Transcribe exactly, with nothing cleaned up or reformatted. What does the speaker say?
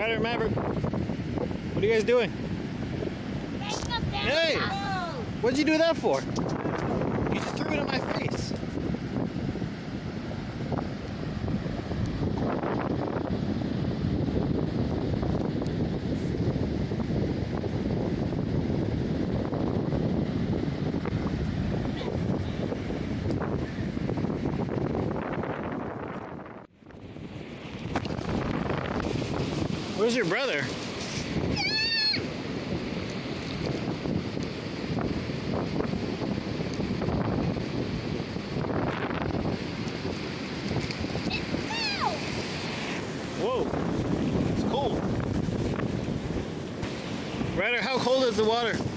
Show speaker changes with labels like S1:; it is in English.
S1: Ryder, Maverick, what are you guys doing? Hey! What'd you do that for? You just threw it in my face. Where's your brother? Whoa, it's cold. Ryder, how cold is the water?